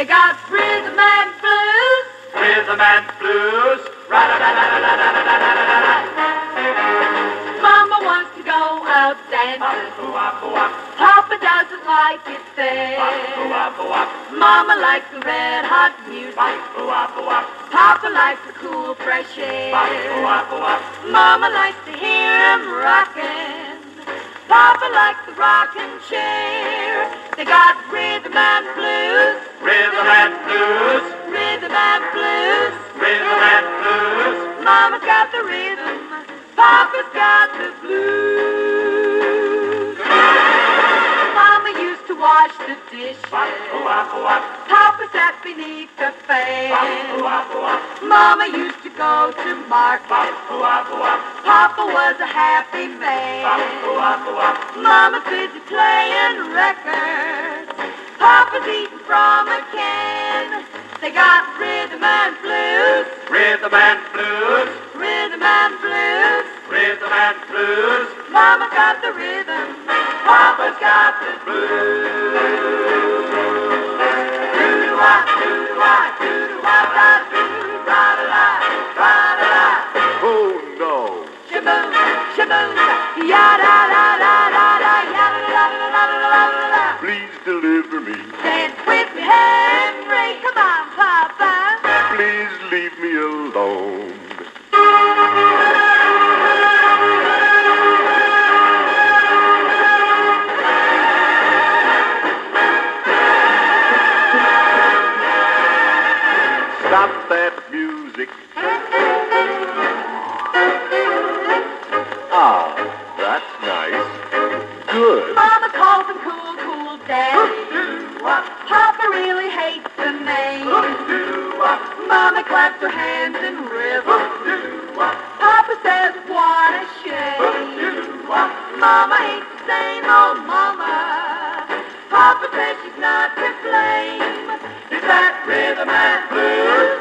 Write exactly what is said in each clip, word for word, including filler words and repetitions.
got rhythm and blues. Rhythm and blues. Mama wants to go out dancing. Papa doesn't like it there. Mama likes the red hot music. Papa likes the cool fresh air. Mama likes to hear him rockin'. Papa likes the rocking chair. They got rhythm and blues. Rhythm and blues. Rhythm and blues. Rhythm and blues. Mama's got the rhythm. Papa's got the blues. Mama used to wash the dishes. Papa sat beneath the fan. Mama used to go to market. Papa was a happy man. Mama's busy playing records. Papa's eating from a can. They got rhythm and blues. Rhythm and blues. Rhythm and blues. Rhythm and blues. Mama's got the rhythm. Papa's got the blues. Do-do-wah, do-do-wah, do-do-wah, da-do, ra-da-da, ra-da-da. Oh no. Shaboom, shaboom, ya-da-da-da-da-da, ya-da-da-da-da-da-da-da. Please deliver me. Dance with me, Henry. Come on, Papa. Please leave me alone. Stop that music. Ah, that's nice. Good. Mama calls him cool, cool daddy. Papa really hates the name. Mama claps her hands in rhythm. Papa says, what a shame. Mama hates the same old mama. Papa says she's not to blame. It's that rhythm and blues.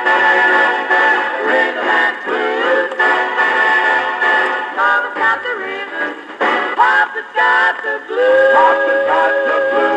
Rhythm and blues. Mama's got the rhythm. Papa's got the blues. Papa's got the blues.